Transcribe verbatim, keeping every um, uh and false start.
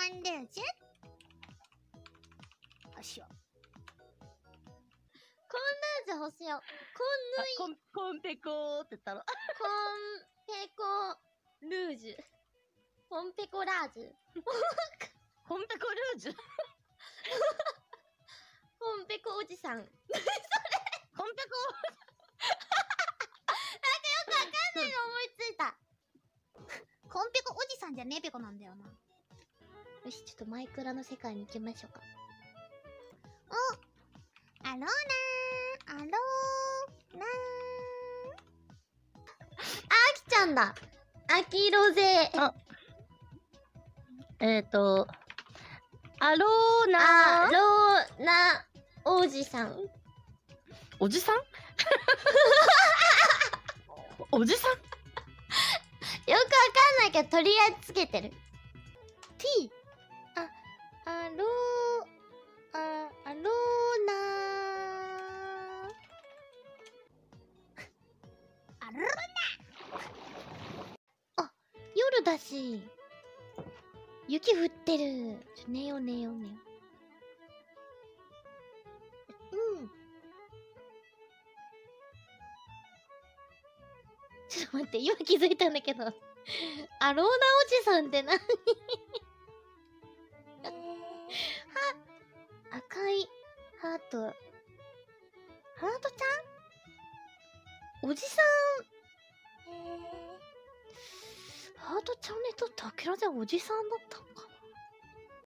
ンルージュ。よしよ。 コンルージュ欲しよ。コンヌイ。 コン、コンペコーって言ったの。 コンペコルージュ。コンペコラージュ。 コンペコルージュ。 コンペコおじさん。何それ。 コンペコ。 なんかよくわかんないの思いついた。 コンペコおじさんじゃねえペコなんだよな。 よし、ちょっとマイクラの世界に行きましょうか。 お、アローナー、アローナー。 あきちゃんだ。あきロゼ。 あ、えっ、ー、と、アローナー。 あローナおじさん。 おじさんおじさんよくわかんないけど、とりあえずつけてる。T。あ、アロー、あ、アローナー。 アローナー。 あ、夜だし。雪降ってる。ちょ、寝よう寝よう寝よう。うん。ちょっと待って、今気づいたんだけど。アローナおじさんって何？は、赤いハート。ハートちゃん？おじさん。ハートちゃんにとってアキラちゃんおじさんだった。